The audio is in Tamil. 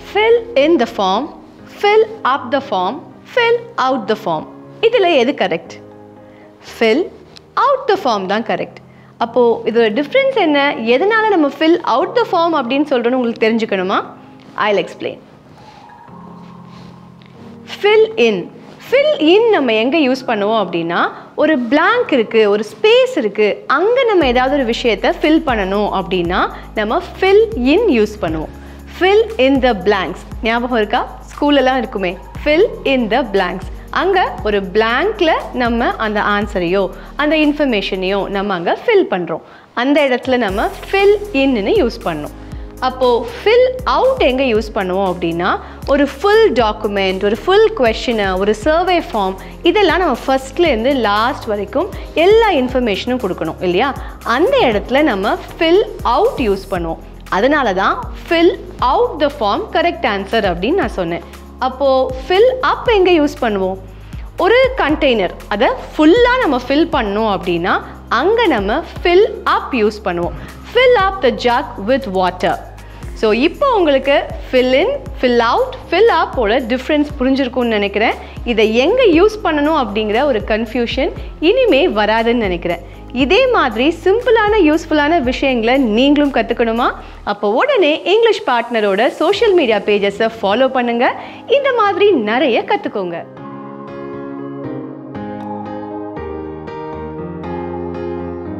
fill in the form, fill up the form, fill out the form. இதில் எது correct? fill out the form தான் கரெக்ட். அப்போது இதோட டிஃப்ரென்ஸ் என்ன, எதனால் நம்ம fill out the form அப்படின்னு சொல்கிறோன்னு உங்களுக்கு தெரிஞ்சுக்கணுமா? I'll explain. fill in நம்ம எங்கே யூஸ் பண்ணுவோம் அப்படின்னா, ஒரு blank இருக்குது, ஒரு ஸ்பேஸ் இருக்குது, அங்கே நம்ம ஏதாவது ஒரு விஷயத்தை ஃபில் பண்ணணும் அப்படின்னா நம்ம fill in யூஸ் பண்ணுவோம். fill in the blanks ஞாபகம் இருக்கா? ஸ்கூலெல்லாம் இருக்குமே, fill in the blanks. அங்கே ஒரு பிளாங்க்ல நம்ம அந்த ஆன்சரையோ அந்த இன்ஃபர்மேஷனையோ நம்ம அங்கே ஃபில் பண்ணுறோம். அந்த இடத்துல நம்ம fill inன்னு யூஸ் பண்ணோம். அப்போது fill out எங்கே யூஸ் பண்ணுவோம் அப்படின்னா, ஒரு ஃபுல் டாக்குமெண்ட், ஒரு ஃபுல் கொஷினை, ஒரு சர்வே ஃபார்ம், இதெல்லாம் நம்ம ஃபஸ்ட்லேருந்து லாஸ்ட் வரைக்கும் எல்லா இன்ஃபர்மேஷனும் கொடுக்கணும் இல்லையா? அந்த இடத்துல நம்ம fill out யூஸ் பண்ணுவோம். அதனால தான் fill out the form correct answer அப்படின்னு நான் சொன்னேன். அப்போது fill up எங்கே யூஸ் பண்ணுவோம்? ஒரு கண்டெய்னர், அதை ஃபுல்லாக நம்ம ஃபில் பண்ணோம் அப்படின்னா அங்கே நம்ம fill up யூஸ் பண்ணுவோம். fill up the jug with water. So இப்போ உங்களுக்கு fill in, fill out, fill up ஓட டிஃப்ரென்ஸ் புரிஞ்சிருக்கும்னு நினைக்கிறேன். இதை எங்கே யூஸ் பண்ணணும் அப்படிங்கிற ஒரு கன்ஃபியூஷன் இனிமே வராதுன்னு நினைக்கிறேன். இதே மாதிரி சிம்பிளான யூஸ்ஃபுல்லான விஷயங்களை நீங்களும் கற்றுக்கணுமா? அப்போ உடனே இங்கிலீஷ் பார்ட்னரோட சோஷியல் மீடியா பேஜஸை ஃபாலோ பண்ணுங்கள். இந்த மாதிரி நிறைய கற்றுக்கோங்க.